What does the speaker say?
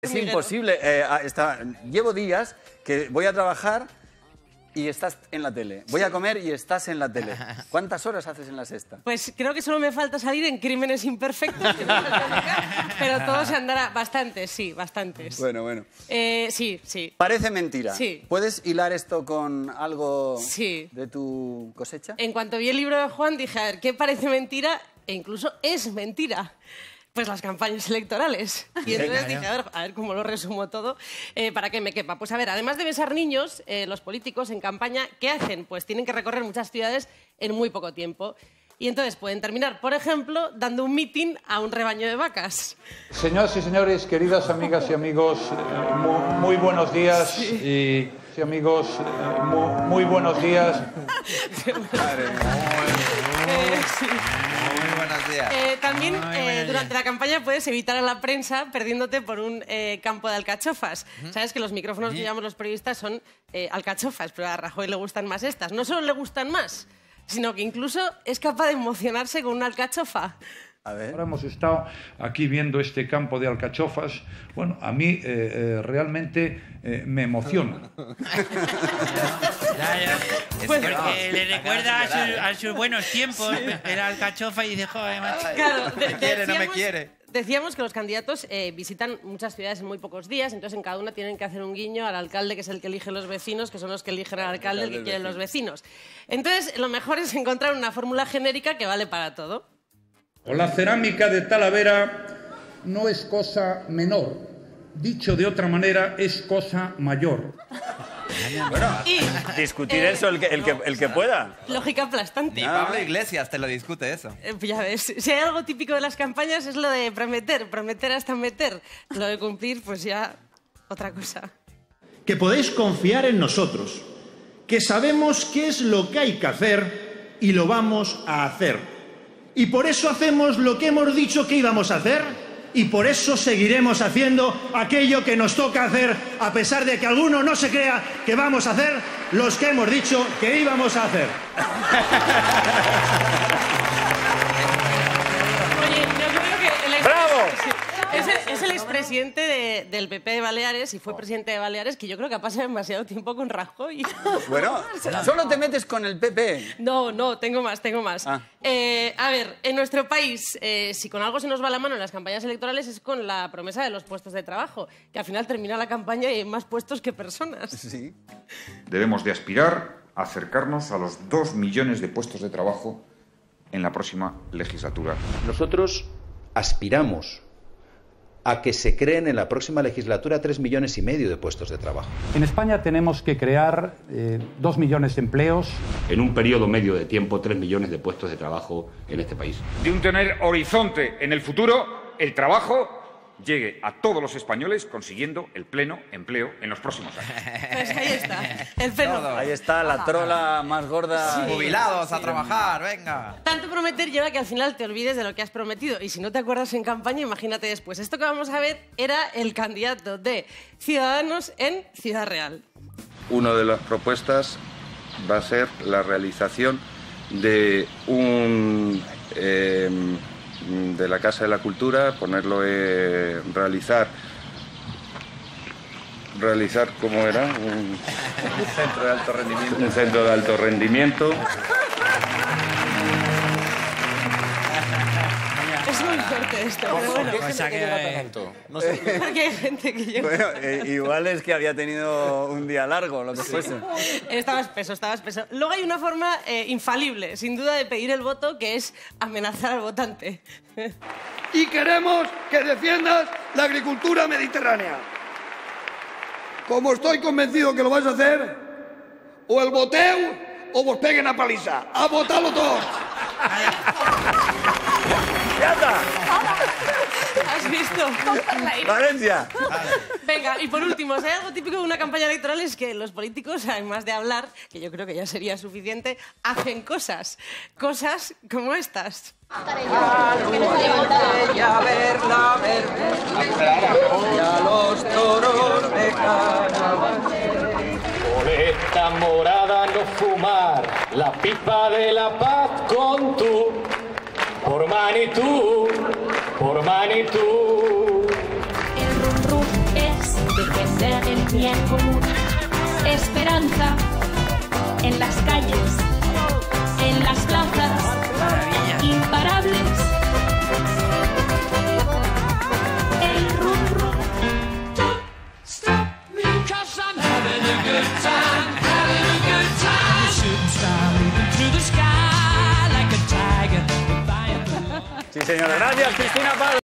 Es Miguel. imposible. Llevo días que voy a trabajar y estás en la tele. Voy a comer y estás en la tele. ¿Cuántas horas haces en la sexta? Pues creo que solo me falta salir en Crímenes Imperfectos, que no es crónica, pero todo se andará. Bastantes, sí, bastantes. Bueno. Sí. Parece mentira. Sí. ¿Puedes hilar esto con algo Sí. de tu cosecha? En cuanto vi el libro de Juan, dije, a ver, ¿qué parece mentira? E incluso es mentira. Pues las campañas electorales. Y entonces dije, a ver cómo lo resumo todo para que me quepa. Pues a ver, además de besar niños, los políticos en campaña, ¿qué hacen? Pues tienen que recorrer muchas ciudades en muy poco tiempo. Y entonces pueden terminar, por ejemplo, dando un mitin a un rebaño de vacas. Señoras y señores, queridas amigas y amigos, muy buenos días. Sí. Y amigos, muy buenos días. Sí. Muy buenos días. También durante la campaña puedes evitar a la prensa perdiéndote por un campo de alcachofas. Sabes que los micrófonos que llevamos los periodistas son alcachofas, pero a Rajoy le gustan más estas. No solo le gustan más, sino que incluso es capaz de emocionarse con una alcachofa. A ver. Ahora hemos estado aquí viendo este campo de alcachofas. Bueno, a mí realmente me emociona. Pues porque le recuerda a sus buenos tiempos, era alcachofa y dice, joder, macho. Claro, No me quiere. Decíamos que los candidatos visitan muchas ciudades en muy pocos días, entonces en cada una tienen que hacer un guiño al alcalde, que es el que elige los vecinos, que son los que eligen al alcalde, el que quieren los vecinos. Entonces, lo mejor es encontrar una fórmula genérica que vale para todo. La cerámica de Talavera no es cosa menor. Dicho de otra manera, es cosa mayor. Bueno, discutir eso el que pueda. Lógica aplastante. Ni Pablo Iglesias te lo discute eso. Ya ves, si hay algo típico de las campañas es lo de prometer hasta meter. Lo de cumplir, pues ya otra cosa. Que podéis confiar en nosotros, que sabemos qué es lo que hay que hacer y lo vamos a hacer. Y por eso hacemos lo que hemos dicho que íbamos a hacer y por eso seguiremos haciendo aquello que nos toca hacer, a pesar de que alguno no se crea que vamos a hacer los que hemos dicho que íbamos a hacer. Oye, yo creo que ¡Bravo! es el expresidente del PP de Baleares y fue presidente de Baleares, que yo creo que ha pasado demasiado tiempo con Rajoy. Bueno, solo te metes con el PP. No, tengo más. Ah. A ver, en nuestro país, si con algo se nos va la mano en las campañas electorales es con la promesa de los puestos de trabajo, que al final termina la campaña y hay más puestos que personas. Sí. Debemos de aspirar a acercarnos a los 2 millones de puestos de trabajo en la próxima legislatura. Nosotros aspiramos a que se creen en la próxima legislatura 3,5 millones de puestos de trabajo. En España tenemos que crear 2 millones de empleos. En un periodo medio de tiempo, 3 millones de puestos de trabajo en este país. De un tener horizonte en el futuro, el trabajo llegue a todos los españoles consiguiendo el pleno empleo en los próximos años. Pues ahí está, el fenómeno. Ahí está la trola más gorda. Sí. Jubilados a trabajar, venga. Tanto prometer lleva que al final te olvides de lo que has prometido. Y si no te acuerdas en campaña, imagínate después. Esto que vamos a ver era el candidato de Ciudadanos en Ciudad Real. Una de las propuestas va a ser la realización de de la Casa de la Cultura, ponerlo realizar ¿cómo era? Un centro de alto rendimiento. Un centro de alto rendimiento. Es muy fuerte esto, pero bueno. No sé. Porque hay gente que llega... Bueno, igual es que había tenido un día largo, lo que fuese. Estaba espeso. Luego hay una forma infalible, sin duda, de pedir el voto, que es amenazar al votante. Y queremos que defiendas la agricultura mediterránea. Como estoy convencido que lo vas a hacer, o el voteu o vos peguen a paliza. ¡A votarlo todos! ¡Ya está! ¿Has visto? ¡Valencia! Venga, y por último, si hay algo típico de una campaña electoral es que los políticos, además de hablar, que yo creo que ya sería suficiente, hacen cosas. Cosas como estas. Ya verla verde, ya los toros de carnaval. Boleta morada no fumar, la pipa de la paz con tú, por Manitou, por Manitou. El rum rum, tenía en común. Esperanza en las calles, en las plazas, imparables. El rum rum. Don't stop me, 'cause I'm having a good time, having a good time. A shooting star leaping through the sky like a tiger. Sí, señor. Gracias, Cristina Paz.